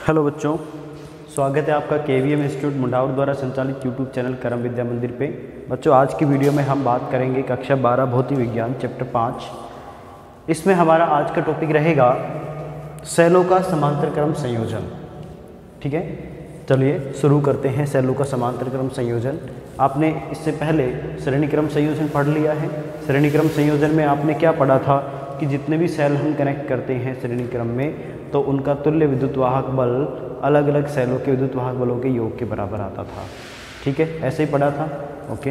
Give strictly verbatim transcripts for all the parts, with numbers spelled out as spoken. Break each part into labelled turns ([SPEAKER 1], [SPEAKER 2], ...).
[SPEAKER 1] Hello बच्चों, स्वागत है आपका के वी एम इंस्टीट्यूट मुंडावर द्वारा संचालित यूट्यूब चैनल करम विद्या मंदिर पे। बच्चों, आज की वीडियो में हम बात करेंगे कक्षा बारह भौतिक विज्ञान चैप्टर पाँच। इसमें हमारा आज का टॉपिक रहेगा सेलों का समांतर क्रम संयोजन। ठीक है, चलिए शुरू करते हैं। सेलों का समांतर क्रम संयोजन, आपने इससे पहले श्रेणी क्रम संयोजन पढ़ लिया है। श्रेणी क्रम संयोजन में आपने क्या पढ़ा था कि जितने भी सेल हम कनेक्ट करते हैं श्रेणी क्रम में, तो उनका तुल्य विद्युत वाहक बल अलग अलग सेलों के विद्युत वाहक बलों के योग के बराबर आता था। ठीक है, ऐसे ही पढ़ा था। ओके,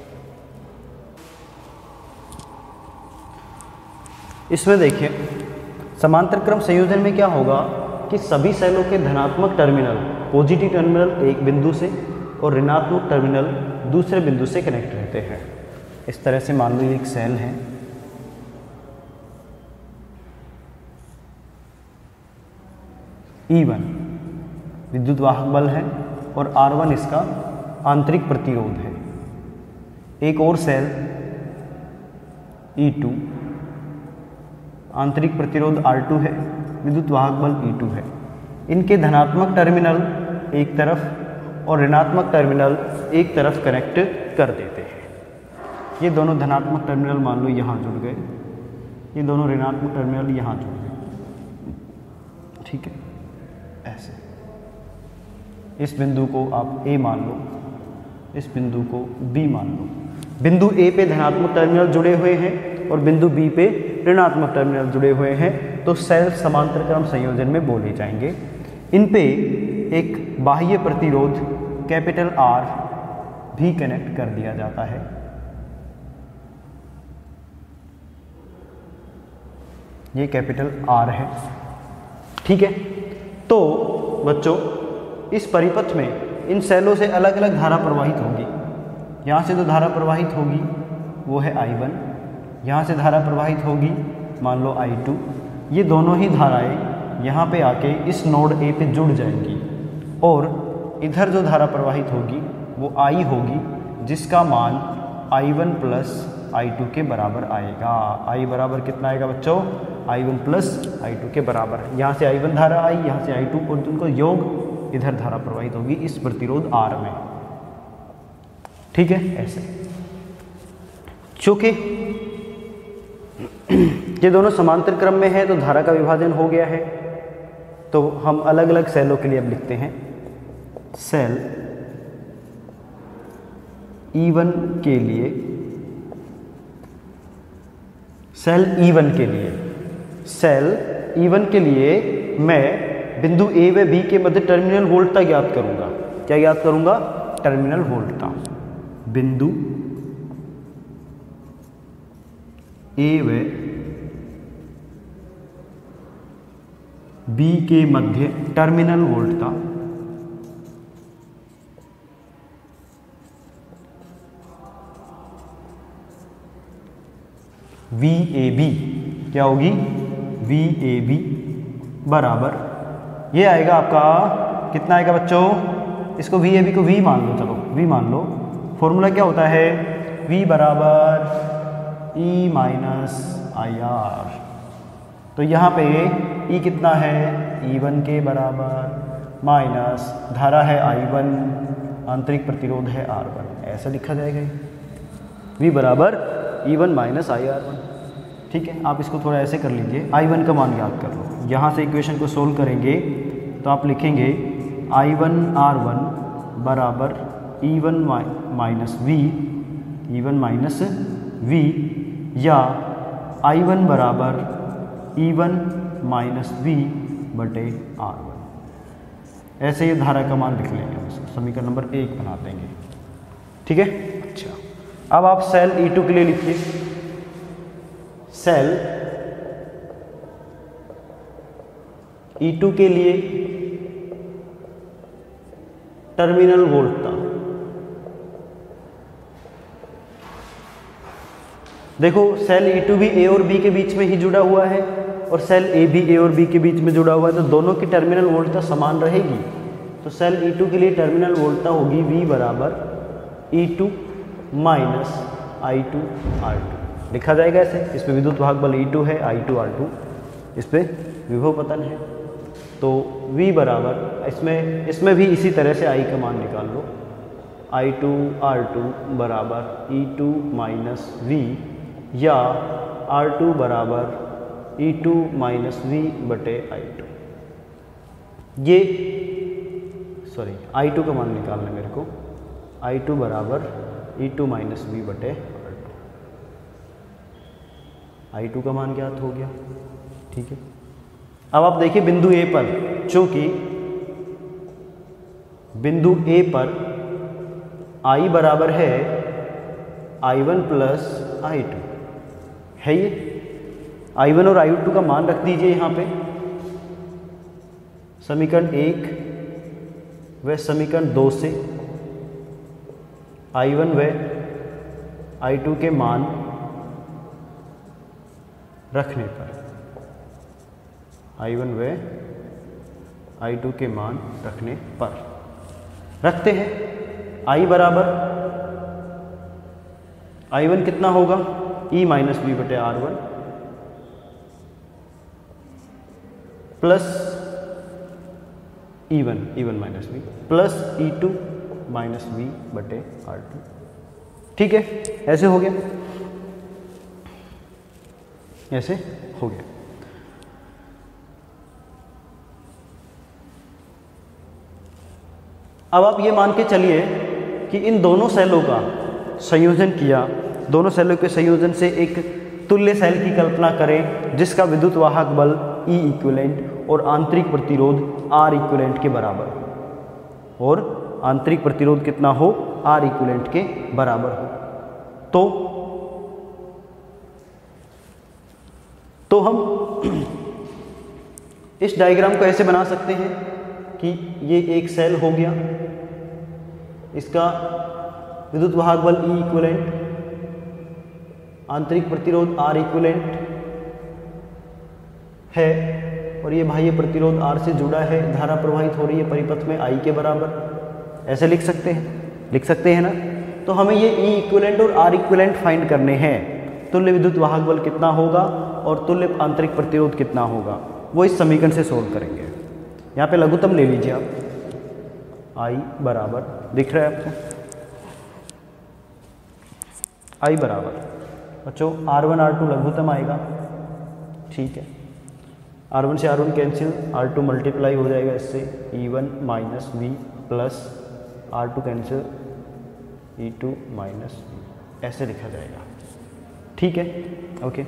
[SPEAKER 1] इसमें देखिए समांतर क्रम संयोजन में क्या होगा कि सभी सेलों के धनात्मक टर्मिनल, पॉजिटिव टर्मिनल एक बिंदु से और ऋणात्मक टर्मिनल दूसरे बिंदु से कनेक्ट रहते हैं। इस तरह से मान लो एक सेल है, ई वन विद्युत वाहक बल है और आर वन इसका आंतरिक प्रतिरोध है। एक और सेल ई टू, आंतरिक प्रतिरोध आर टू है, विद्युत वाहक बल ई टू है। इनके धनात्मक टर्मिनल एक तरफ और ऋणात्मक टर्मिनल एक तरफ कनेक्ट कर देते हैं। ये दोनों धनात्मक टर्मिनल मान लो यहाँ जुड़ गए, ये दोनों ऋणात्मक टर्मिनल यहाँ जुड़ गए। ठीक है, ऐसे इस बिंदु को आप ए मान लो, इस बिंदु को बी मान लो। बिंदु ए पे धनात्मक टर्मिनल जुड़े हुए हैं और बिंदु बी पे ऋणात्मक टर्मिनल जुड़े हुए हैं, तो सेल समांतर क्रम संयोजन में बोले जाएंगे। इन पे एक बाह्य प्रतिरोध कैपिटल आर भी कनेक्ट कर दिया जाता है। ये कैपिटल आर है। ठीक है, तो बच्चों इस परिपथ में इन सेलों से अलग अलग धारा प्रवाहित होगी। यहाँ से तो धारा प्रवाहित होगी वो है आई वन, यहाँ से धारा प्रवाहित होगी मान लो आई टू। ये दोनों ही धाराएं यहाँ पे आके इस नोड ए पे जुड़ जाएंगी और इधर जो धारा प्रवाहित होगी वो आई होगी, जिसका मान I one plus I two के बराबर आएगा। आई बराबर कितना आएगा बच्चों? I one plus I two के बराबर। यहाँ से आई वन धारा आई, यहाँ से आई टू, और उनको योग इधर धारा प्रवाहित होगी इस प्रतिरोध आर में। ठीक है, ऐसे। चूंकि ये दोनों समांतर क्रम में है तो धारा का विभाजन हो गया है, तो हम अलग अलग सेलों के लिए अब लिखते हैं। सेल ई वन के लिए, सेल ई वन के लिए सेल ई वन के लिए मैं बिंदु ए व बी के मध्य टर्मिनल वोल्टता ज्ञात करूंगा। क्या ज्ञात करूंगा? टर्मिनल वोल्टता। बिंदु ए व बी के मध्य टर्मिनल वोल्टता वी ए बी क्या होगी? वी ए बी बराबर ये आएगा आपका, कितना आएगा बच्चों? इसको वी ए बी को V मान लो, चलो V मान लो। फॉर्मूला क्या होता है? V बराबर E माइनस आई आर। तो यहाँ पे E कितना है? ई वन के बराबर माइनस धारा है आई वन, आंतरिक प्रतिरोध है आर वन। ऐसा लिखा जाएगा V बराबर E one minus I R one. ठीक है, आप इसको थोड़ा ऐसे कर लीजिए, आई वन का मान याद कर लो। यहाँ से इक्वेशन को सोल्व करेंगे तो आप लिखेंगे आई वन आर वन बराबर E one minus V, E one minus V, या आई वन बराबर ई वन माइनस वी बटे आर वन। ऐसे ये धारा का मान लिख लेंगे, हम समीकरण नंबर एक बना देंगे। ठीक है, अच्छा। अब आप सेल ई टू के लिए लिखिए। सेल ई टू के लिए टर्मिनल वोल्टता, देखो सेल ई टू भी ए और बी के बीच में ही जुड़ा हुआ है और सेल ए भी ए और बी के बीच में जुड़ा हुआ है, तो दोनों की टर्मिनल वोल्टता समान रहेगी। तो सेल ई टू के लिए टर्मिनल वोल्टता होगी V बराबर E two minus I two R two. लिखा जाएगा ऐसे। इस पे विद्युत वाहक बल ई टू है, आई टू आर टू, इस पे विभव पतन है। तो v बराबर इसमें इसमें भी इसी तरह से i का मान निकाल लो, आई टू आर टू बराबर ई टू माइनस वी, या आर टू बराबर ई टू माइनस वी बटे आई टू। ये सॉरी आई टू का मान निकालना है मेरे को, आई टू बराबर ई टू माइनस वी बटे आर टू। आई टू का मान ज्ञात हो गया, ठीक है। अब आप देखिए बिंदु ए पर, चूंकि बिंदु ए पर i बराबर है I one plus I two है, ये आई वन और आई टू का मान रख दीजिए यहाँ पे। समीकरण एक व समीकरण दो से आई वन व आई टू के मान रखने पर, आई वन व आई टू के मान रखने पर रखते हैं। i बराबर आई वन कितना होगा, e माइनस बी बटे R one plus E one E one minus B plus E two minus B बटे आर टू। ठीक है, ऐसे हो गया, ऐसे हो गया। अब आप ये मान के चलिए कि इन दोनों सेलों का संयोजन किया, दोनों सेलों के संयोजन से एक तुल्य सेल की कल्पना करें जिसका विद्युत वाहक बल E इक्विवेलेंट और आंतरिक प्रतिरोध R इक्विवेलेंट के बराबर हो, और आंतरिक प्रतिरोध कितना हो, R इक्विवेलेंट के बराबर हो। तो तो हम इस डायग्राम को ऐसे बना सकते हैं कि ये एक सेल हो गया, इसका विद्युत वाहक बल E इक्विवेलेंट, आंतरिक प्रतिरोध R इक्विवेलेंट है, और ये बाह्य प्रतिरोध R से जुड़ा है, धारा प्रवाहित हो रही है परिपथ में I के बराबर। ऐसे लिख सकते हैं, लिख सकते हैं ना। तो हमें ये E इक्विवेलेंट और R इक्विवेलेंट फाइंड करने हैं। तुल्य विद्युत वाहक बल कितना होगा और तुल्य आंतरिक प्रतिरोध कितना होगा, वो इस समीकरण से सोल्व करेंगे। यहाँ पे लघुत्तम ले लीजिए आप, I बराबर, दिख रहा है आपको, I बराबर बच्चों आर वन आर टू लघुत्तम आएगा, ठीक है। आर वन से R one cancel, R two multiply हो जाएगा इससे, E one minus V plus R two cancel, E two minus V, ऐसे लिखा जाएगा, ठीक है, ओके।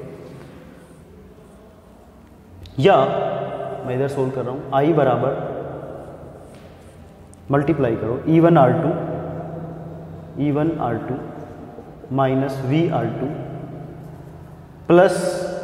[SPEAKER 1] या मैं इधर सोल्व कर रहा हूँ, आई बराबर मल्टीप्लाई करो E one R two, E one R two minus V R two plus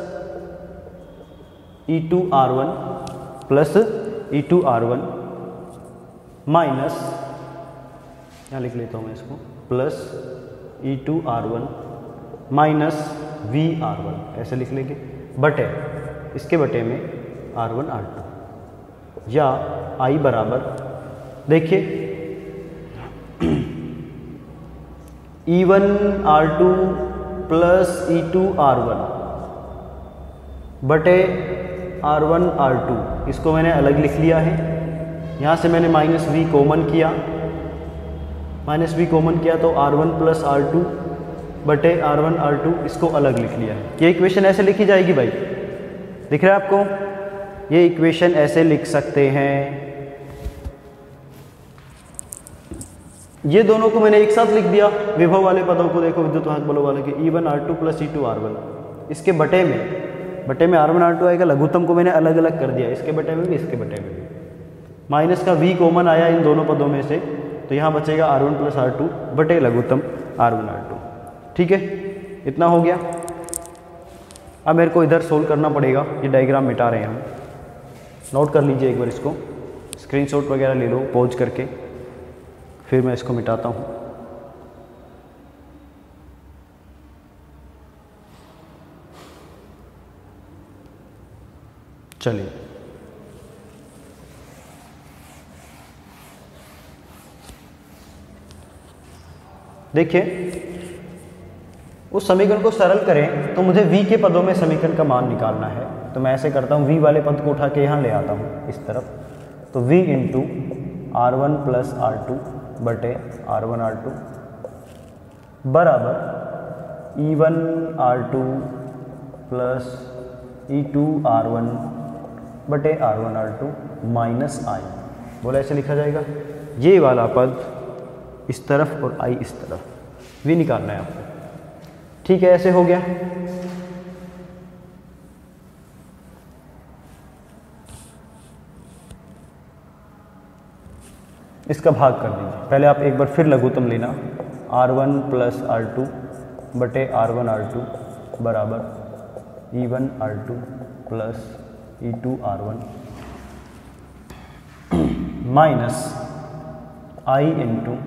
[SPEAKER 1] E two R one plus E two R one minus, यहाँ लिख लेता हूँ मैं इसको, plus E two R one minus V R one, ऐसे लिख लेंगे, बटे इसके बटे में आर वन आर टू। या आई बराबर, देखिए E one R two plus E two R one बटे आर वन आर टू, इसको मैंने अलग लिख लिया है। यहाँ से मैंने माइनस वी कॉमन किया, माइनस वी कॉमन किया तो R one plus R two बटे आर वन आर टू, इसको अलग लिख लिया है। ये इक्वेशन ऐसे लिखी जाएगी भाई, दिख रहा है आपको, ये इक्वेशन ऐसे लिख सकते हैं। ये दोनों को मैंने एक साथ लिख दिया, विभव वाले पदों को देखो, विद्युत वाहक बलों वाले के, E one R two plus E two R one, इसके बटे में बटे में आर वन आर टू आएगा, लघुत्तम को मैंने अलग अलग कर दिया, इसके बटे में भी इसके बटे में भी। माइनस का v कॉमन आया इन दोनों पदों में से, तो यहाँ बचेगा R one plus R two बटे लघुत्तम आर वन आर टू, ठीक है, इतना हो गया। अब मेरे को इधर सोल्व करना पड़ेगा, ये डायग्राम मिटा रहे हैं हम, नोट कर लीजिए एक बार इसको, स्क्रीनशॉट वगैरह ले लो पॉज करके, फिर मैं इसको मिटाता हूँ। चलिए, देखिए उस समीकरण को सरल करें तो मुझे v के पदों में समीकरण का मान निकालना है। तो मैं ऐसे करता हूँ, v वाले पद को उठा के यहाँ ले आता हूँ इस तरफ, तो v into R one plus R two बटे आर वन आर टू बराबर E one R two plus E two R one बटे R one R two minus I. बोला ऐसे लिखा जाएगा, ये वाला पद इस तरफ और आई इस तरफ, v निकालना है आपको। ठीक है, ऐसे हो गया। इसका भाग कर दीजिए। पहले आप एक बार फिर लघुत्तम लेना, R one plus R two बटे आर वन आर टू बराबर E one R two plus E two R one minus I into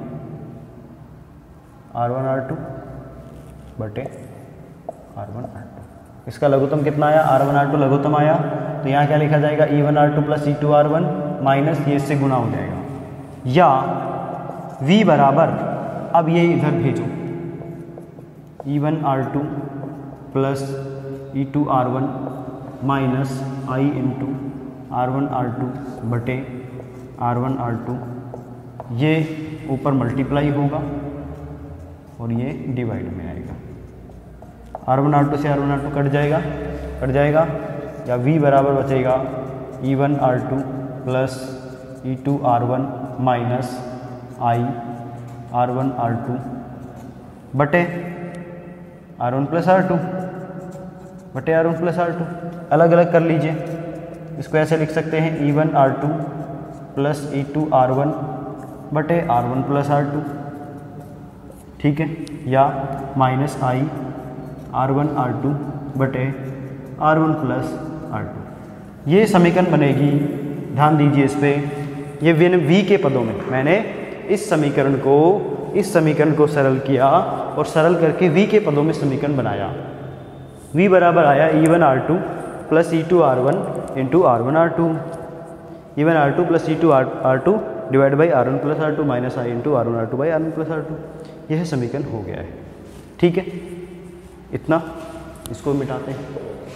[SPEAKER 1] R one R two बटे आर वन आर टू। इसका लघुत्तम कितना आया, आर वन आर टू लघुत्तम आया, तो यहाँ क्या लिखा जाएगा, E one R two plus E two R one minus ये इससे गुना हो जाएगा, या v बराबर, अब ये इधर भेजो, E one R two plus E two R one minus I into R one R two बटे आर वन आर टू, ये ऊपर मल्टीप्लाई होगा और ये डिवाइड में आएगा। आर वन आर टू से आर वन आर टू कट जाएगा, कट जाएगा, या v बराबर बचेगा E one R two plus E two R one minus I R one R two बटे R one plus R two बटे R one plus R two. अलग अलग कर लीजिए, इसको ऐसे लिख सकते हैं, E one R two plus E two R one बटे R one plus R two, ठीक है, या minus I R one R two बटे R one plus R two. ये समीकरण बनेगी, ध्यान दीजिए इस पर, ये वी v के पदों में मैंने इस समीकरण को इस समीकरण को सरल किया और सरल करके v के पदों में समीकरण बनाया। v बराबर आया E one R two plus E two R one into R one R two, E one R two plus E two R two divide by R one plus R two minus I into R one R two by R one plus R two. यह समीकरण हो गया है। ठीक है, इतना, इसको मिटाते हैं।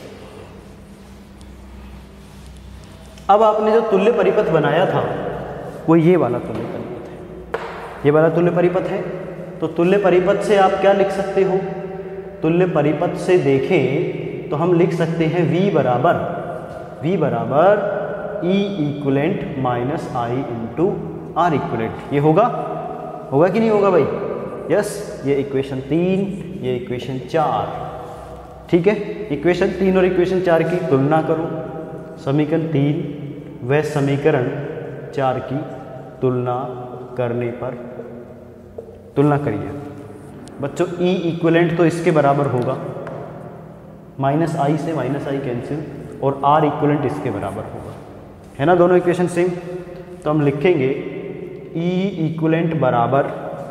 [SPEAKER 1] अब आपने जो तुल्य परिपथ बनाया था वो ये वाला तुल्य परिपथ है, ये वाला तुल्य परिपथ है। तो तुल्य परिपथ से आप क्या लिख सकते हो, तुल्य परिपथ से देखें तो हम लिख सकते हैं v बराबर v बराबर E equivalent minus I into R equivalent. ये होगा होगा कि नहीं होगा भाई? यस, ये इक्वेशन तीन, ये इक्वेशन चार। ठीक है, इक्वेशन तीन और इक्वेशन चार की तुलना करो। समीकरण तीन व समीकरण चार की तुलना करने पर, तुलना करिए बच्चों, E इक्वलेंट तो इसके बराबर होगा, माइनस आई से माइनस आई कैंसिल, और R इक्वलेंट इसके बराबर होगा, है ना, दोनों इक्वेशन सेम। तो हम लिखेंगे E इक्वलेंट बराबर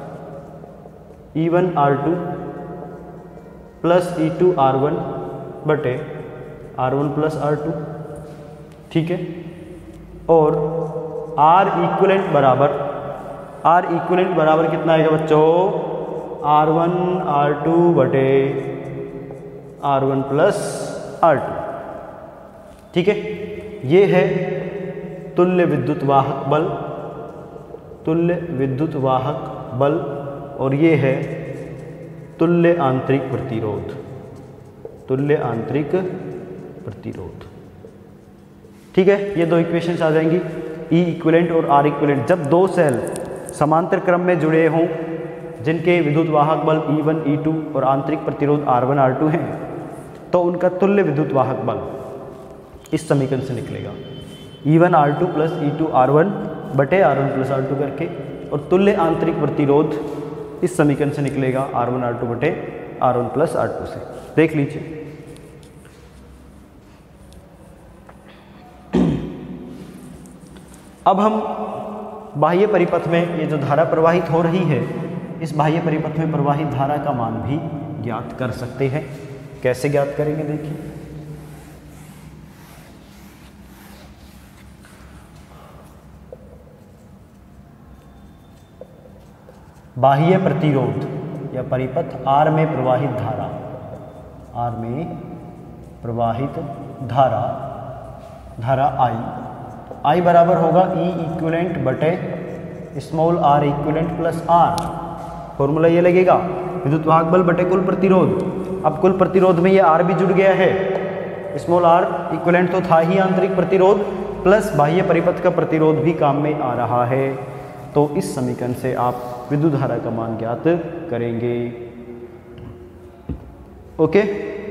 [SPEAKER 1] E one R two plus E two R one बटे R one plus R two. ठीक है, और R इक्वलेंट बराबर R इक्वलेंट बराबर कितना आएगा बच्चों, आर वन आर टू बटे R one plus R two. ठीक है, ये है तुल्य विद्युत वाहक बल, तुल्य विद्युत वाहक बल, और ये है तुल्य आंतरिक प्रतिरोध, तुल्य आंतरिक प्रतिरोध। ठीक है, ये दो इक्वेशंस आ जाएंगी, E इक्विवेलेंट और R इक्विवेलेंट। जब दो सेल समांतर क्रम में जुड़े हों जिनके विद्युत वाहक बल ई वन ई टू और आंतरिक प्रतिरोध आर वन आर टू हैं, तो उनका तुल्य विद्युत वाहक बल इस समीकरण से निकलेगा, E one R two plus E two R one बटे R one plus R two करके, और तुल्य आंतरिक प्रतिरोध इस समीकरण से निकलेगा आर वन आर टू बटे R one plus R two से। देख लीजिए, अब हम बाह्य परिपथ में ये जो धारा प्रवाहित हो रही है, इस बाह्य परिपथ में प्रवाहित धारा का मान भी ज्ञात कर सकते हैं। कैसे ज्ञात करेंगे देखिए, बाह्य प्रतिरोध या परिपथ आर में प्रवाहित धारा, आर में प्रवाहित धारा धारा आई, आई बराबर होगा ई इक्विवेलेंट बटे small R equivalent plus R. Formula ये लगेगा विद्युत वाहक बल बटे कुल प्रतिरोध। अब कुल प्रतिरोध में ये आर भी जुड़ गया है, स्मॉल आर इक्विवेलेंट तो था ही आंतरिक प्रतिरोध, प्लस बाह्य परिपथ का प्रतिरोध भी काम में आ रहा है। तो इस समीकरण से आप विद्युत धारा का मान ज्ञात करेंगे। ओके,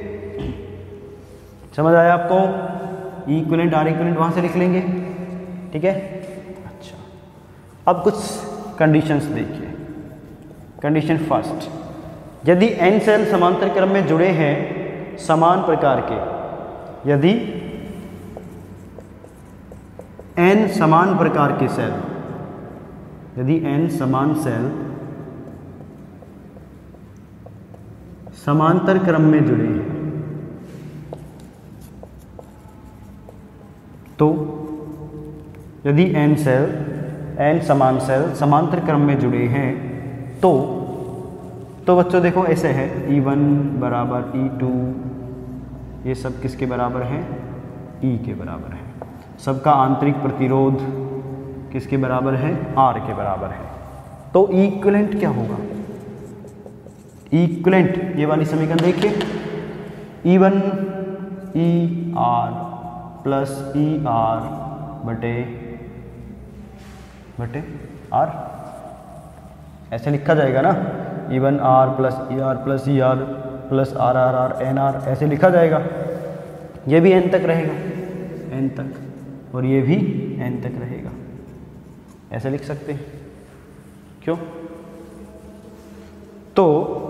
[SPEAKER 1] समझ आया आपको? ई इक्विवेलेंट आर इक्विवेलेंट वहां से लिख लेंगे, ठीक है। अच्छा, अब कुछ कंडीशंस देखिए। कंडीशन फर्स्ट, यदि एन सेल समांतर क्रम में जुड़े हैं समान प्रकार के, यदि एन समान प्रकार के सेल, यदि एन समान सेल समांतर क्रम में जुड़े हैं, तो यदि एन सेल एन समान सेल समांतर क्रम में जुड़े हैं तो तो बच्चों देखो ऐसे है ई वन बराबर ई टू, ये सब किसके बराबर है? ई के बराबर है। सबका आंतरिक प्रतिरोध किसके बराबर है? आर के बराबर है। तो ई इक्विवेलेंट क्या होगा? ई इक्विवेलेंट ये वाली समीकरण देखिए, E one E R plus E R बटे बटे आर, ऐसे लिखा जाएगा ना, E one R plus E R plus E R plus R R R N R, ऐसे लिखा जाएगा। ये भी एन तक रहेगा, एन तक, और ये भी एन तक रहेगा, ऐसे लिख सकते हैं। क्यों? तो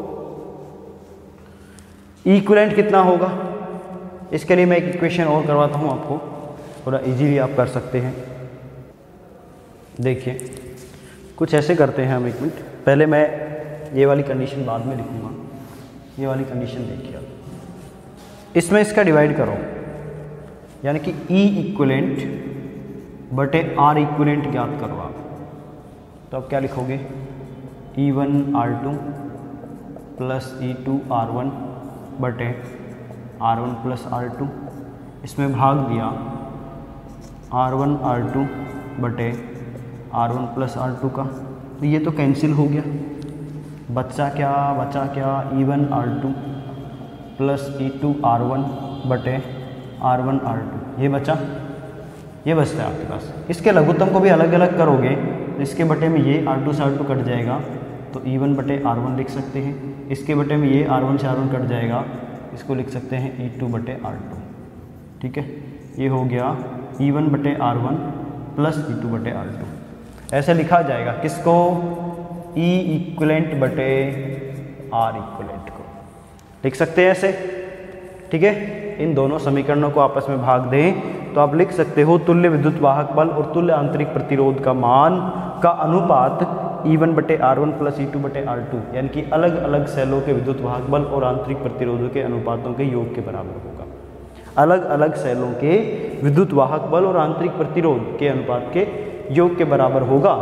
[SPEAKER 1] इक्विवेलेंट कितना होगा? इसके लिए मैं एक इक्वेशन और करवाता हूं आपको, थोड़ा इजीली आप कर सकते हैं। देखिए कुछ ऐसे करते हैं हम, एक मिनट पहले मैं ये वाली कंडीशन बाद में लिखूंगा। ये वाली कंडीशन देखिए आप, इसमें इसका डिवाइड करो, यानी कि ई इक्विवेलेंट बटे आर इक्विवेलेंट ज्ञात करो आप। तो आप क्या लिखोगे? E one R two plus E two R one बटे R one plus R two, इसमें भाग दिया आर वन आर टू बटे R one plus R two का, तो ये तो कैंसिल हो गया। बचा क्या? बचा क्या? E one R two plus E two R one बटे आर वन आर टू, ये बचा, ये बचता है आपके पास। इसके लघुत्तम को भी अलग अलग करोगे तो इसके बटे में ये आर टू से आर टू कट जाएगा, तो ई वन बटे आर वन लिख सकते हैं। इसके बटे में ये आर वन से आर वन कट जाएगा, इसको लिख सकते हैं ई टू बटे आर टू, ठीक है। ये हो गया ई वन बटे R one plus E two बटे आर टू, ऐसे लिखा जाएगा। किसको? ई इक्विवेलेंट बटे आर इक्विवेलेंट को लिख सकते हैं ऐसे, ठीक है। इन दोनों समीकरणों को आपस में भाग दें तो आप लिख सकते हो तुल्य विद्युत वाहक बल और तुल्य आंतरिक प्रतिरोध का मान का अनुपात ई वन बटे R one plus E two बटे आर टू, यानी कि अलग अलग सेलों के विद्युत वाहक बल और आंतरिक प्रतिरोधों के अनुपातों के योग के बराबर होगा। अलग अलग सेलों के विद्युत वाहक बल और आंतरिक प्रतिरोध के अनुपात के योग के बराबर होगा।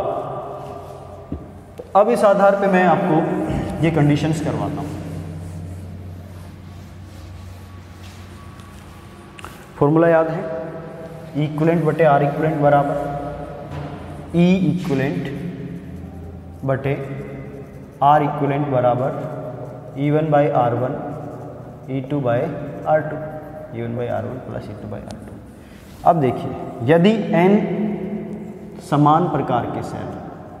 [SPEAKER 1] अब इस आधार पे मैं आपको ये कंडीशंस करवाता हूं। फॉर्मूला याद है? इक्विवेलेंट बटे आर इक्विवेलेंट बराबर ई इक्विवेलेंट बटे आर इक्विवेलेंट बराबर E one by R one E two by R two, E one by R one plus E two by R two. अब देखिए, यदि n समान प्रकार के सेल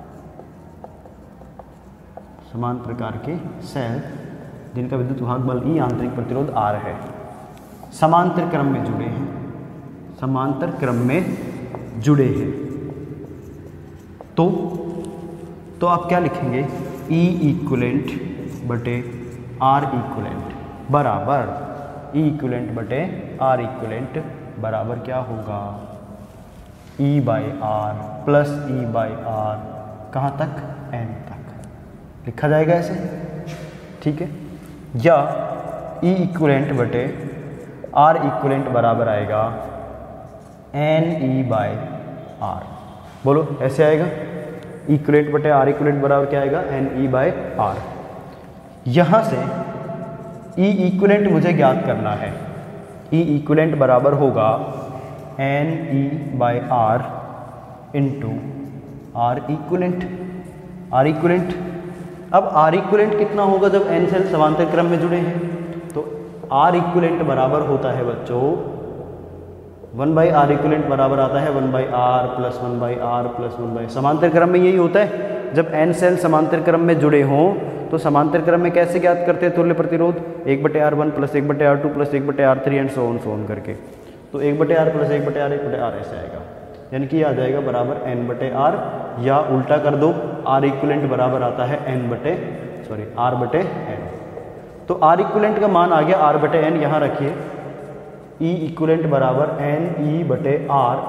[SPEAKER 1] समान प्रकार के सेल जिनका विद्युत वाहक बल ई, आंतरिक प्रतिरोध आर है, समांतर क्रम में जुड़े हैं, समांतर क्रम में जुड़े हैं, तो तो आप क्या लिखेंगे? ई इक्विवेलेंट बटे आर इक्विवेलेंट बराबर ई इक्विवेलेंट बटे आर इक्विवेलेंट बराबर क्या होगा? E by R plus E by R, कहाँ तक? एन तक लिखा जाएगा ऐसे, ठीक है। या ई इक्विवेलेंट बटे आर इक्विवेलेंट बराबर आएगा एन ई बाई आर, बोलो ऐसे आएगा। इक्विवेलेंट बटे आर इक्विवेलेंट बराबर क्या आएगा? N E by R. यहाँ से ई इक्विलेंट मुझे ज्ञात करना है। ई इक्विलेंट बराबर होगा N E by R into R equivalent. R equivalent अब आर इक्विलेंट कितना होगा जब एन सेल समांतर क्रम में जुड़े हैं, तो आर इक्विलेंट बराबर होता है बच्चों वन बाई आर इक्विलेंट बराबर आता है one by R plus one by R plus one by, समांतर क्रम में यही होता है। जब एन सेल समांतर क्रम में जुड़े हों तो समांतर क्रम में कैसे ज्ञात करते हैं तुल्य प्रतिरोध, एक बटे आर वन प्लस एक बटे आर टू प्लस एक बटे R three and so on so on करके। तो एक बटे आर प्लस एक बटे आर एक बटे आर ऐसे आएगा, यानी कि आ जाएगा बराबर एन बटे आर, या उल्टा कर दो आर इक्विलेंट बराबर आता है एन बटे सॉरी आर बटे एन। तो आर इक्विलेंट का मान आ गया आर बटे एन, यहाँ रखिए ई इक्विलेंट बराबर एन ई बटे आर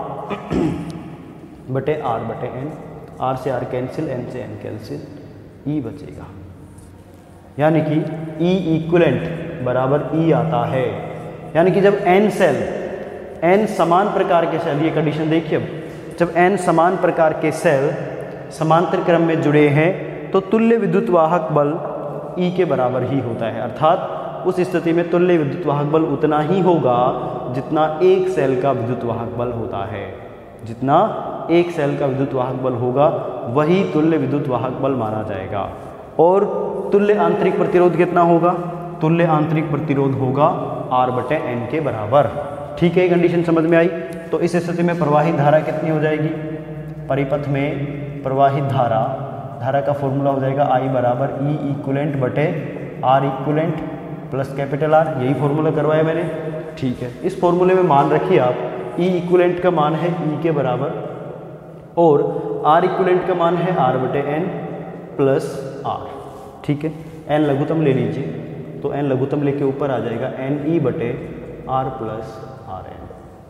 [SPEAKER 1] बटे आर बटे एन। आर से आर कैंसिल, एन से एन कैंसिल, ई बचेगा, यानी कि ई इक्विलेंट बराबर ई आता है। यानी कि जब एन सेल एन समान प्रकार के सेल, ये कंडीशन देखिए, अब जब एन समान प्रकार के सेल समांतर क्रम में जुड़े हैं तो तुल्य विद्युत वाहक बल ई के बराबर ही होता है। अर्थात उस स्थिति में तुल्य विद्युत वाहक बल उतना ही होगा जितना एक सेल का विद्युत वाहक बल होता है। जितना एक सेल का विद्युत वाहक बल होगा वही तुल्य विद्युत वाहक बल माना जाएगा। और तुल्य आंतरिक प्रतिरोध कितना होगा, तुल्य आंतरिक प्रतिरोध होगा आर बटे एन के बराबर। ठीक है, कंडीशन समझ में आई। तो इस स्थिति में प्रवाहित धारा कितनी हो जाएगी, परिपथ में प्रवाहित धारा धारा का फॉर्मूला हो जाएगा आई बराबर ई इक्विलेंट बटे R equivalent plus capital R. यही फॉर्मूला करवाया मैंने। ठीक है, इस फॉर्मूले में मान रखिए आप ई इक्विलेंट का मान है ई के बराबर और आर इक्विलेंट का मान है आर बटे एन प्लस आर। ठीक है, एन लघुत्तम ले लीजिए, तो एन लघुत्तम लेके ऊपर आ जाएगा एन ई बटे R plus R N.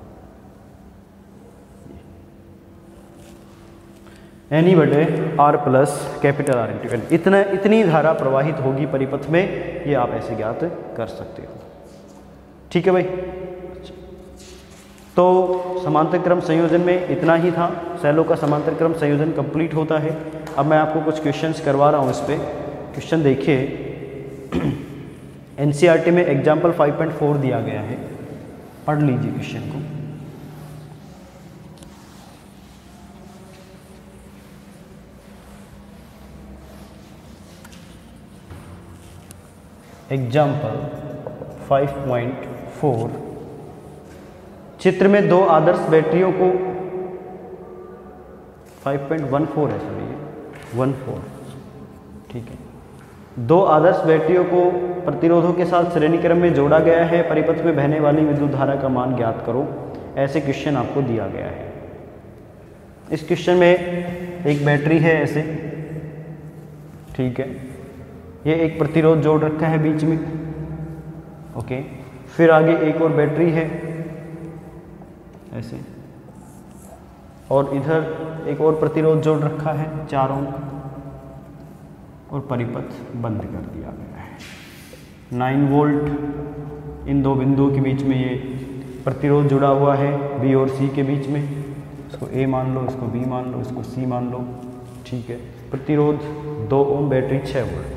[SPEAKER 1] N E बटे R plus capital R into N. इतना इतनी धारा प्रवाहित होगी परिपथ में, ये आप ऐसे ज्ञात कर सकते हो। ठीक है भाई, तो समांतर क्रम संयोजन में इतना ही था। सेलों का समांतर क्रम संयोजन कंप्लीट होता है। अब मैं आपको कुछ क्वेश्चंस करवा रहा हूँ इस पर। क्वेश्चन देखिए, एनसीईआरटी में एग्जाम्पल फाइव पॉइंट फोर दिया गया है, पढ़ लीजिए क्वेश्चन को। एग्जाम्पल फाइव पॉइंट फोर, चित्र में दो आदर्श बैटरियों को फाइव पॉइंट वन फोर है सॉरी वन फोर ठीक है, दो आदर्श बैटरियों को प्रतिरोधों के साथ श्रेणी क्रम में जोड़ा गया है। परिपथ में बहने वाली विद्युत धारा का मान ज्ञात करो। ऐसे क्वेश्चन आपको दिया गया है। इस क्वेश्चन में एक बैटरी है ऐसे, ठीक है, ये एक प्रतिरोध जोड़ रखा है बीच में, ओके। फिर आगे एक और बैटरी है ऐसे, और इधर एक और प्रतिरोध जोड़ रखा है चार ओम, और परिपथ बंद कर दिया गया है। नाइन वोल्ट इन दो बिंदुओं के बीच में ये प्रतिरोध जुड़ा हुआ है, बी और सी के बीच में। इसको ए मान लो, इसको बी मान लो, इसको सी मान लो, ठीक है। प्रतिरोध दो ओम, बैटरी छः वोल्ट।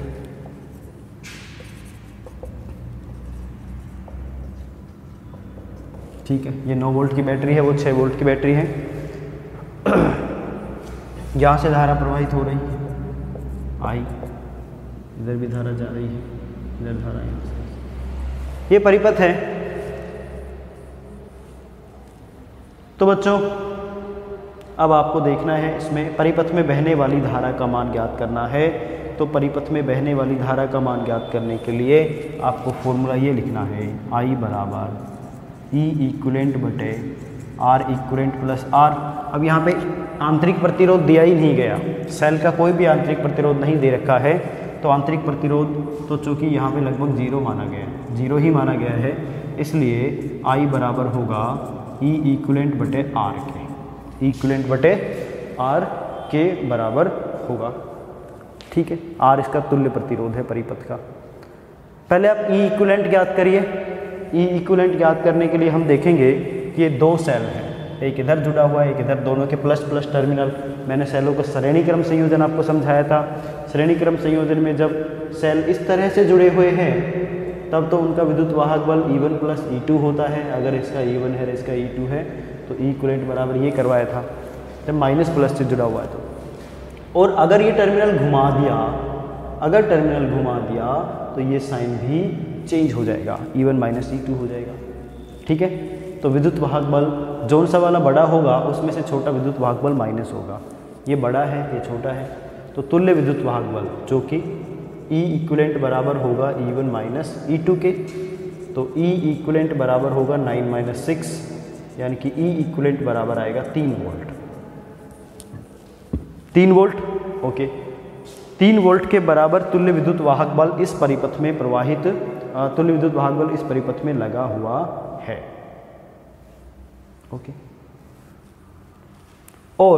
[SPEAKER 1] ठीक है, ये नौ वोल्ट की बैटरी है, वो छः वोल्ट की बैटरी है। यहाँ से धारा प्रवाहित हो रही है आई, इधर भी धारा जा रही है, इधर धारा यहाँ से। ये परिपथ है। तो बच्चों अब आपको देखना है, इसमें परिपथ में बहने वाली धारा का मान ज्ञात करना है। तो परिपथ में बहने वाली धारा का मान ज्ञात करने के लिए आपको फॉर्मूला ये लिखना है, आई बराबर ई इक्विलेंट बटे आर इक्विलेंट प्लस आर। अब यहाँ पे आंतरिक प्रतिरोध दिया ही नहीं गया, सेल का कोई भी आंतरिक प्रतिरोध नहीं दे रखा है, तो आंतरिक प्रतिरोध तो चूँकि यहाँ पे लगभग जीरो माना गया है, जीरो ही माना गया है, इसलिए आई बराबर होगा ई इक्विलेंट बटे आर के, इक्विलेंट बटे आर के बराबर होगा। ठीक है, आर इसका तुल्य प्रतिरोध है परिपथ का। पहले आप ई इक्विलेंट ज्ञात करिए। ई इक्विलेंट ज्ञात करने के लिए हम देखेंगे कि ये दो सेल हैं, एक इधर जुड़ा हुआ है, एक इधर, दोनों के प्लस प्लस टर्मिनल। मैंने सेलों का श्रेणी क्रम संयोजन आपको समझाया था। श्रेणी क्रम संयोजन में जब सेल इस तरह से जुड़े हुए हैं तब तो उनका विद्युत वाहक बल E one plus E two होता है। अगर इसका ई वन है, इसका ई टू है, तो ई इक्विवेलेंट बराबर ये करवाया था जब माइनस प्लस से जुड़ा हुआ है तो। और अगर ये टर्मिनल घुमा दिया, अगर टर्मिनल घुमा दिया तो ये साइन भी चेंज हो जाएगा, E one minus E two हो जाएगा। ठीक है, तो विद्युत वाहक बल जोन सा वाला बड़ा होगा उसमें से छोटा विद्युत वाहक बल माइनस होगा। ये बड़ा है, ये छोटा है, तो तुल्य विद्युत वाहक बल जो कि ई इक्विवेलेंट बराबर होगा E one minus E two के, तो ई इक्विवेलेंट बराबर होगा नाइन माइनस सिक्स, यानी कि ई इक्विवेलेंट बराबर आएगा तीन वोल्ट। तीन वोल्ट, ओके। तीन वोल्ट के बराबर तुल्य विद्युत वाहक बल इस परिपथ में प्रवाहित, तुल्य विद्युत वाहक बल इस परिपथ में लगा हुआ है, ओके। और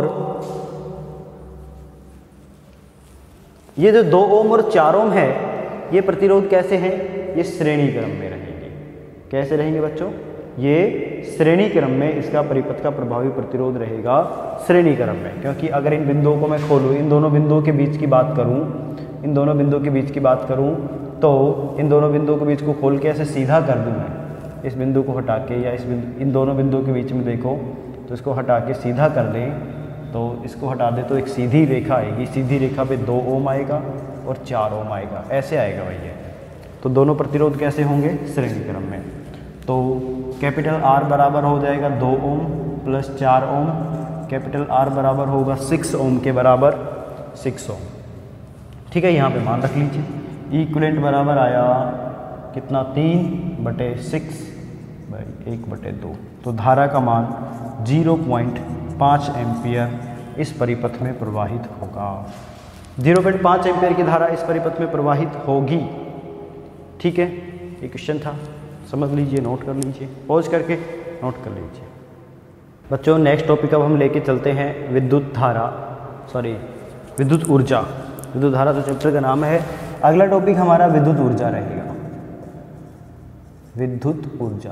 [SPEAKER 1] ये जो दो ओम और चार ओम है, ये प्रतिरोध कैसे हैं? ये श्रेणी क्रम में रहेंगे। कैसे रहेंगे बच्चों? ये श्रेणी क्रम में इसका परिपथ का प्रभावी प्रतिरोध रहेगा श्रेणी क्रम में। क्योंकि अगर इन बिंदुओं को मैं खोलूँ, इन दोनों बिंदुओं के बीच की बात करूँ, इन दोनों बिंदुओं के बीच की बात करूँ तो इन दोनों बिंदुओं के बीच को खोल के ऐसे सीधा कर दूँ मैं, इस बिंदु को हटा के, या इस बिंदु, इन दोनों बिंदुओं के बीच में देखो तो इसको हटा के सीधा कर दें, तो इसको हटा दे तो एक सीधी रेखा आएगी। सीधी रेखा पे दो ओम आएगा और चार ओम आएगा, ऐसे आएगा भैया। तो दोनों प्रतिरोध कैसे होंगे? श्रेणी क्रम में। तो कैपिटल आर बराबर हो जाएगा दो ओम प्लस चार ओम, कैपिटल आर बराबर होगा सिक्स ओम के बराबर, सिक्स ओम। ठीक है, यहाँ पे मान रख लीजिए। ई इक्विवेलेंट बराबर आया कितना? तीन बटे सिक्स बाई एक बटे दो। तो धारा का मान जीरो पॉइंट पाँच एम्पियर इस परिपथ में प्रवाहित होगा। जीरो पॉइंट पाँच एम्पियर की धारा इस परिपथ में प्रवाहित होगी। ठीक है, ये क्वेश्चन था, समझ लीजिए, नोट कर लीजिए, पॉज करके नोट कर लीजिए। बच्चों नेक्स्ट टॉपिक अब हम लेके चलते हैं विद्युत धारा, सॉरी विद्युत ऊर्जा। विद्युत धारा तो चैप्टर का नाम है। अगला टॉपिक हमारा विद्युत ऊर्जा रहेगा। विद्युत ऊर्जा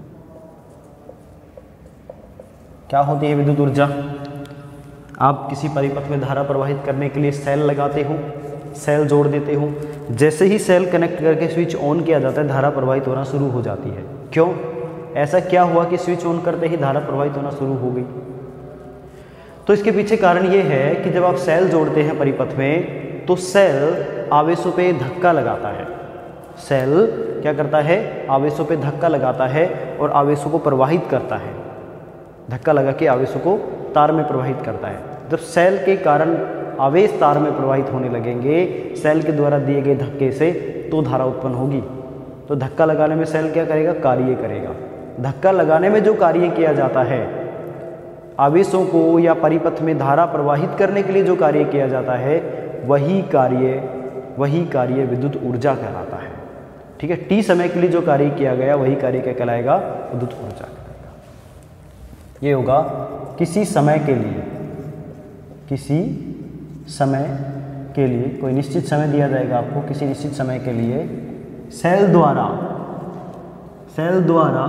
[SPEAKER 1] क्या होती है? विद्युत ऊर्जा, आप किसी परिपथ में धारा प्रवाहित करने के लिए सेल लगाते हो, सेल जोड़ देते हो। जैसे ही सेल कनेक्ट करके स्विच ऑन किया जाता है, धारा प्रवाहित होना शुरू हो जाती है। क्यों? ऐसा क्या हुआ कि स्विच ऑन करते ही धारा प्रवाहित होना शुरू हो गई? तो इसके पीछे कारण ये है कि जब आप सेल जोड़ते हैं परिपथ में, तो सेल आवेशों पे धक्का लगाता है। सेल क्या करता है? आवेशों पे धक्का लगाता है और आवेशों को प्रवाहित करता है। धक्का लगा के आवेशों को तार में प्रवाहित करता है। जब सेल के कारण आवेश तार में प्रवाहित होने लगेंगे सेल के द्वारा दिए गए धक्के से, तो धारा उत्पन्न होगी। तो धक्का लगाने में सेल क्या करेगा? कार्य करेगा। धक्का लगाने में जो कार्य किया जाता है, आवेशों को या परिपथ में धारा प्रवाहित करने के लिए जो कार्य किया जाता है, वही कार्य वही कार्य विद्युत ऊर्जा कहलाता है। ठीक है, टी समय के लिए जो कार्य किया गया वही कार्य क्या कहलाएगा? विद्युत ऊर्जा कहलाएगा। ये होगा किसी समय के लिए, किसी समय के लिए कोई निश्चित समय दिया जाएगा आपको, किसी निश्चित समय के लिए सेल द्वारा सेल द्वारा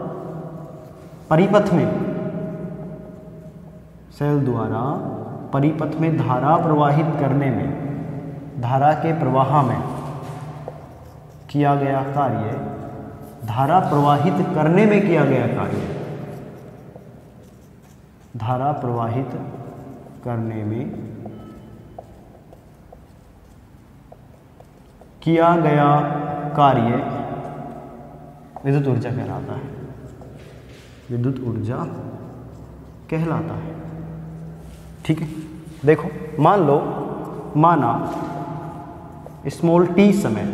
[SPEAKER 1] परिपथ में सेल द्वारा परिपथ में धारा प्रवाहित करने में, धारा के प्रवाह में किया गया कार्य, धारा प्रवाहित करने में किया गया कार्य, धारा प्रवाहित करने में किया गया कार्य विद्युत ऊर्जा कहलाता है। विद्युत ऊर्जा कहलाता है। ठीक है, देखो मान लो, माना स्मॉल टी समय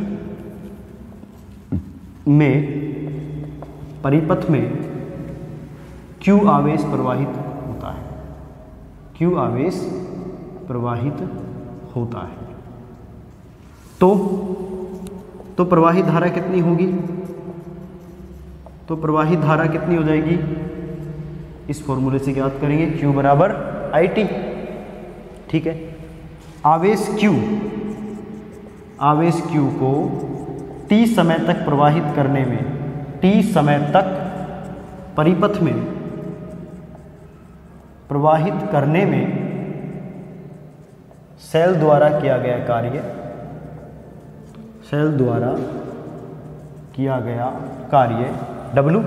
[SPEAKER 1] में परिपथ में Q आवेश प्रवाहित होता है। Q आवेश प्रवाहित होता है तो तो प्रवाहित धारा कितनी होगी? तो प्रवाहित धारा कितनी हो जाएगी? इस फॉर्मूले से ज्ञात करेंगे, Q बराबर आई टी। ठीक है, आवेश Q आवेश Q को T समय तक प्रवाहित करने में, T समय तक परिपथ में प्रवाहित करने में सेल द्वारा किया गया कार्य, सेल द्वारा किया गया कार्य W,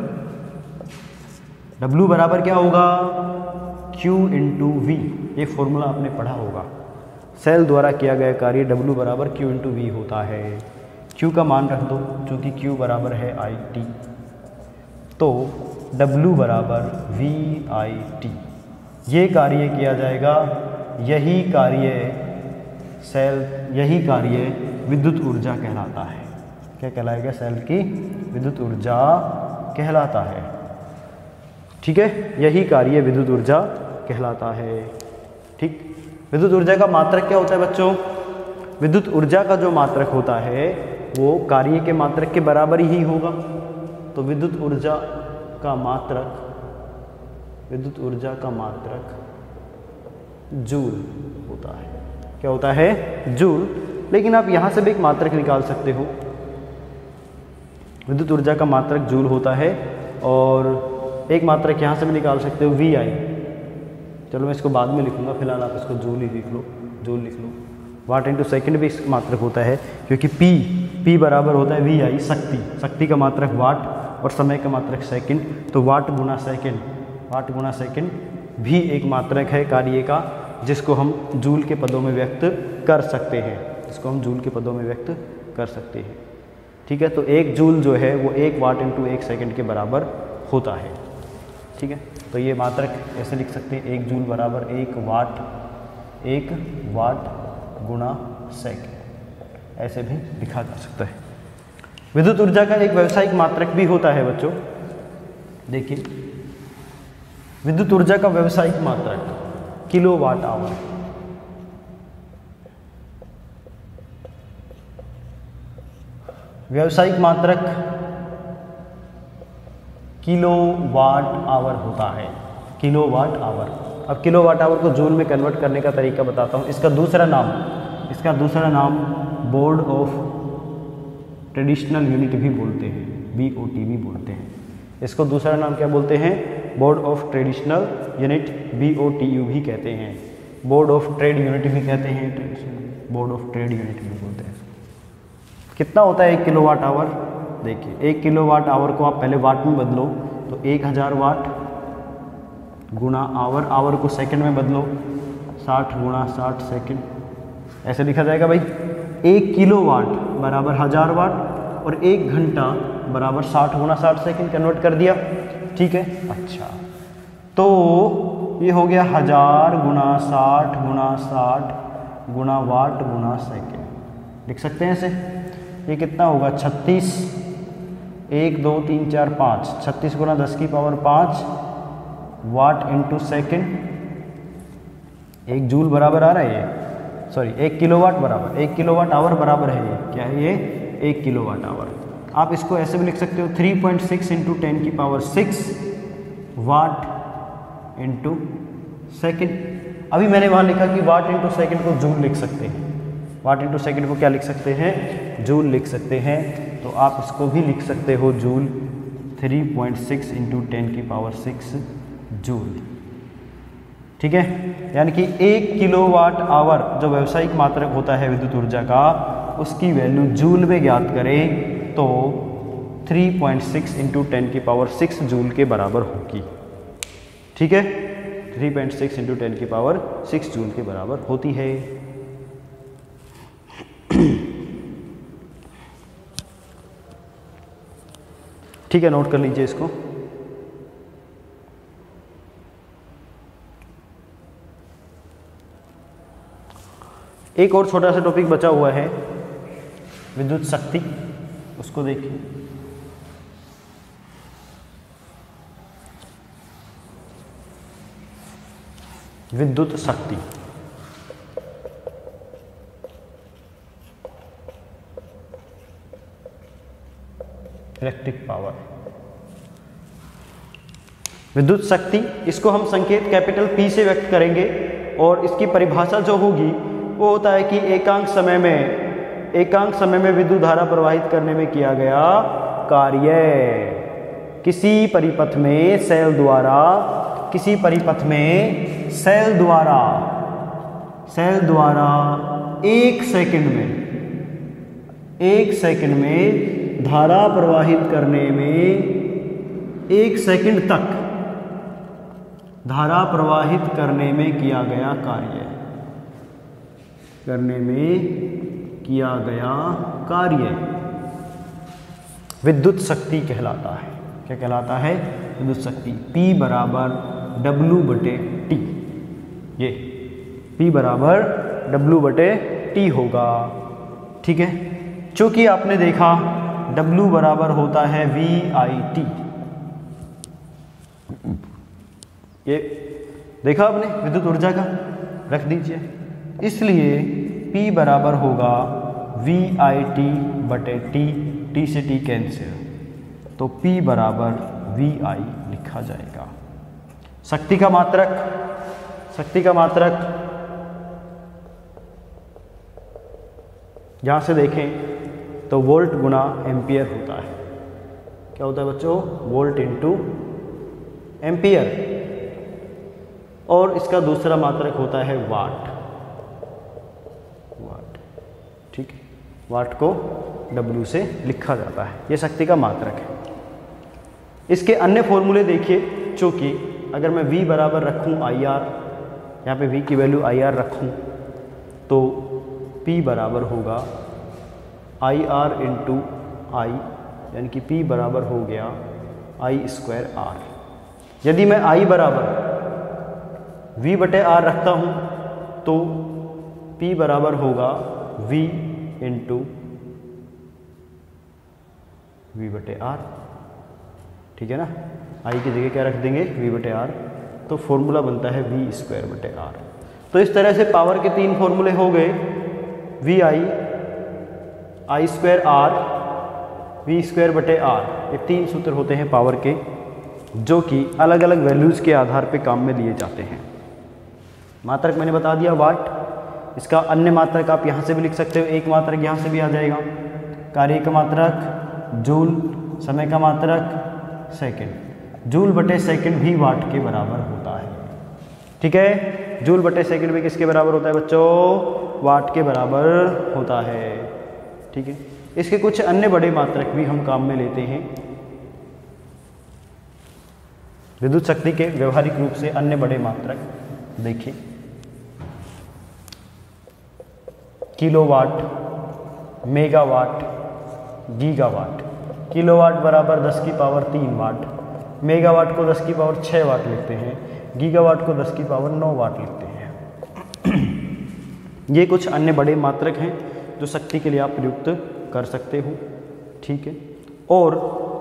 [SPEAKER 1] W बराबर क्या होगा, Q इंटू वी। ये फॉर्मूला आपने पढ़ा होगा। सेल द्वारा किया गया कार्य W बराबर Q इंटू वी होता है। Q का मान रख दो, चूँकि Q बराबर है आई टी, तो W बराबर वी आई टी। ये कार्य किया जाएगा, यही कार्य सेल, यही कार्य विद्युत ऊर्जा कहलाता है। क्या कहलाएगा, सेल की विद्युत ऊर्जा कहलाता है। ठीक है, यही कार्य विद्युत ऊर्जा कहलाता है। ठीक, विद्युत ऊर्जा का मात्रक क्या होता है बच्चों, विद्युत ऊर्जा का जो मात्रक होता है वो कार्य के मात्रक के बराबर ही होगा। तो विद्युत ऊर्जा का मात्रक, विद्युत ऊर्जा का मात्रक जूल होता है। क्या होता है, जूल। लेकिन आप यहाँ से भी एक मात्रक निकाल सकते हो, विद्युत ऊर्जा का मात्रक जूल होता है, और एक मात्रक यहाँ से भी निकाल सकते हो, वी आई। चलो मैं इसको बाद में लिखूंगा, फिलहाल आप इसको जूल ही लिख लो, जूल लिख लो। वाट इंटू सेकेंड भी इस मात्रक होता है, क्योंकि पी पी बराबर होता है वी आई, शक्ति, शक्ति का मात्रक वाट और समय का मात्रक सेकंड। तो वाट गुना सेकंड, वाट गुना सेकंड भी एक मात्रक है कार्य का, जिसको हम जूल के पदों में व्यक्त कर सकते हैं, जिसको हम जूल के पदों में व्यक्त कर सकते हैं। ठीक है, तो एक जूल जो है वो एक वाट इंटू एक सेकंड के बराबर होता है। ठीक है, तो ये मात्रक ऐसे लिख सकते हैं, एक जूल बराबर एक वाट, एक वाट गुणा सेकंड, ऐसे भी लिखा जा सकता है। विद्युत ऊर्जा का एक व्यावसायिक मात्रक भी होता है बच्चों। देखिए, विद्युत ऊर्जा का व्यावसायिक मात्रक किलो वाट आवर। व्यावसायिक मात्रक किलो वाट आवर होता है, किलो वाट आवर। अब किलो वाट आवर को जूल में कन्वर्ट करने का तरीका बताता हूँ। इसका दूसरा नाम, इसका दूसरा नाम बोर्ड ऑफ ट्रेडिशनल यूनिट भी बोलते हैं, बी ओ टी भी बोलते हैं। इसको दूसरा नाम क्या बोलते हैं, board of traditional unit, B O T U भी कहते हैं, बोर्ड ऑफ ट्रेड यूनिट भी कहते हैं, बोर्ड ऑफ ट्रेड यूनिट भी बोलते हैं। कितना होता है एक किलो वाट आवर, देखिए एक किलो वाट आवर को आप पहले वाट में बदलो तो एक हज़ार वाट गुणा आवर, आवर को सेकंड में बदलो साठ गुणा साठ सेकंड, ऐसे लिखा जाएगा भाई। एक किलो वाट बराबर हज़ार वाट और एक घंटा बराबर साठ गुणा साठ सेकंड, कन्वर्ट कर दिया। ठीक है, अच्छा तो ये हो गया हज़ार गुणा साठ गुणा साठ गुणा वाट गुणा सेकंड, लिख सकते हैं ऐसे। ये कितना होगा, छत्तीस, एक दो तीन चार पाँच, छत्तीस गुना दस की पावर पाँच वाट इंटू सेकेंड। एक जूल बराबर आ रहा है ये, सॉरी एक किलोवाट बराबर, एक किलोवाट आवर बराबर है ये, क्या है ये, एक किलोवाट आवर। आप इसको ऐसे भी लिख सकते हो, three point six into ten की power six watt into second. अभी मैंने वहाँ लिखा कि वाट इंटू सेकेंड को जूल लिख सकते हैं, वाट इंटू सेकेंड को क्या लिख सकते हैं, जूल लिख सकते हैं। तो आप इसको भी लिख सकते हो joule, three point six into ten की पावर सिक्स जूल। ठीक है, यानी कि एक किलोवाट आवर जो व्यावसायिक मात्रक होता है विद्युत ऊर्जा का, उसकी वैल्यू जूल में ज्ञात करें तो three point six into ten की पावर सिक्स जूल के बराबर होगी। ठीक है, three point six into ten की पावर सिक्स जूल के बराबर होती है। ठीक है, नोट कर लीजिए इसको। एक और छोटा सा टॉपिक बचा हुआ है, विद्युत शक्ति, उसको देखिए। विद्युत शक्ति, इलेक्ट्रिक पावर, विद्युत शक्ति, इसको हम संकेत कैपिटल P से व्यक्त करेंगे और इसकी परिभाषा जो होगी वो होता है कि एकांक समय में, एकांक समय में विद्युत धारा प्रवाहित करने में किया गया कार्य। किसी परिपथ में सेल द्वारा किसी परिपथ में सेल द्वारा सेल द्वारा एक सेकंड में एक सेकंड में धारा प्रवाहित करने में एक सेकंड तक धारा प्रवाहित करने में किया गया कार्य करने में किया गया कार्य विद्युत शक्ति कहलाता है। क्या कहलाता है? विद्युत शक्ति। P बराबर W बटे टी, ये P बराबर W बटे टी होगा। ठीक है, चूंकि आपने देखा W बराबर होता है वी आई टी, ये देखा आपने विद्युत ऊर्जा का, रख दीजिए। इसलिए P बराबर होगा वी आई टी बटे टी, टी से टी कैंसिल, तो P बराबर वी आई लिखा जाएगा। शक्ति का मात्रक, शक्ति का मात्रक यहां से देखें तो वोल्ट गुना एम्पियर होता है। क्या होता है बच्चों? Volt into ampere. और इसका दूसरा मात्रक होता है वाट, वाट। ठीक है, वाट को W से लिखा जाता है, यह शक्ति का मात्रक है। इसके अन्य फॉर्मूले देखिए, चूंकि अगर मैं V बराबर रखूं आई आर, यहाँ पे V की वैल्यू आई आर रखूं, तो P बराबर होगा आई आर इंटू आई, यानी कि P बराबर हो गया आई स्क्वायर आर। यदि मैं I बराबर V बटे आर रखता हूँ तो P बराबर होगा V इंटू वी बटे आर। ठीक है ना, I की जगह क्या रख देंगे? V बटे आर, तो फॉर्मूला बनता है V स्क्वायर बटे आर। तो इस तरह से पावर के तीन फॉर्मूले हो गए, V I, I square R, V square बटे आर। ये तीन सूत्र होते हैं पावर के, जो कि अलग अलग वैल्यूज़ के आधार पे काम में लिए जाते हैं। मात्रक मैंने बता दिया वाट, इसका अन्य मात्रक आप यहाँ से भी लिख सकते हो, एक मात्रक यहाँ से भी आ जाएगा। कार्य का मात्रक जूल, समय का मात्रक सेकंड। जूल बटे सेकंड भी वाट के बराबर होता है। ठीक है, जूल बटे सेकंड भी किसके बराबर होता है बच्चों? वाट के बराबर होता है। ठीक है, इसके कुछ अन्य बड़े मात्रक भी हम काम में लेते हैं। विद्युत शक्ति के व्यवहारिक रूप से अन्य बड़े मात्रक देखिए, किलोवाट, मेगावाट, गीगावाट। किलोवाट बराबर दस की पावर तीन वाट, मेगावाट को दस की पावर छः वाट लिखते हैं, गीगावाट को दस की पावर नौ वाट लिखते हैं। ये कुछ अन्य बड़े मात्रक हैं जो शक्ति के लिए आप प्रयुक्त कर सकते हो। ठीक है, और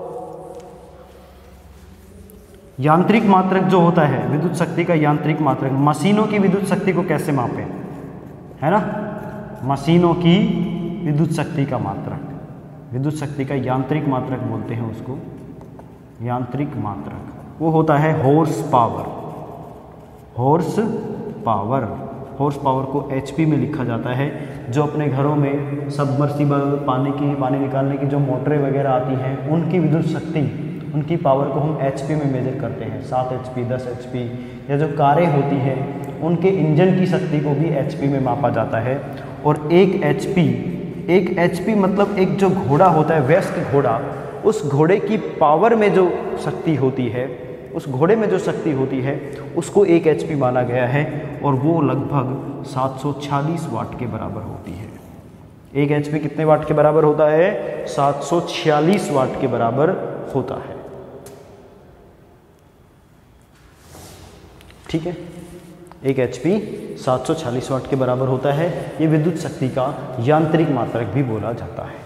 [SPEAKER 1] यांत्रिक मात्रक जो होता है विद्युत शक्ति का, यांत्रिक मात्रक मशीनों की विद्युत शक्ति को कैसे मापें, है ना? मशीनों की विद्युत शक्ति का मात्रक, विद्युत शक्ति का यांत्रिक मात्रक बोलते हैं उसको, यांत्रिक मात्रक। वो होता है horse power, horse power. Horse power को एचपी में लिखा जाता है। जो अपने घरों में सबमर्सिबल पानी की पानी निकालने की जो मोटरें वगैरह आती हैं, उनकी विद्युत शक्ति, उनकी पावर को हम एचपी में मेजर करते हैं। सात एचपी, दस एचपी, या जो कारें होती हैं उनके इंजन की शक्ति को भी एचपी में मापा जाता है। और एक एचपी, एक एचपी मतलब एक जो घोड़ा होता है, व्यस्क घोड़ा, उस घोड़े की पावर में जो शक्ति होती है, उस घोड़े में जो शक्ति होती है उसको एक एचपी माना गया है, और वो लगभग सात सौ छियालीस वाट के बराबर होती है। एक एचपी कितने वाट के बराबर होता है? सात सौ छियालीस वाट के बराबर होता है। ठीक है, एक एचपी सात सौ छियालीस वाट के बराबर होता है। ये विद्युत शक्ति का यांत्रिक मात्रक भी बोला जाता है।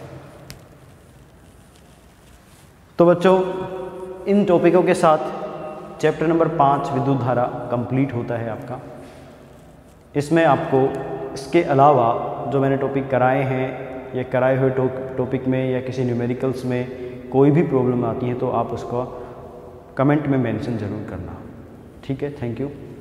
[SPEAKER 1] तो बच्चों, इन टॉपिकों के साथ चैप्टर नंबर पाँच विद्युत धारा कंप्लीट होता है आपका। इसमें आपको इसके अलावा जो मैंने टॉपिक कराए हैं, या कराए हुए टॉपिक में या किसी न्यूमेरिकल्स में कोई भी प्रॉब्लम आती है तो आप उसको कमेंट में मेंशन ज़रूर करना। ठीक है, थैंक यू।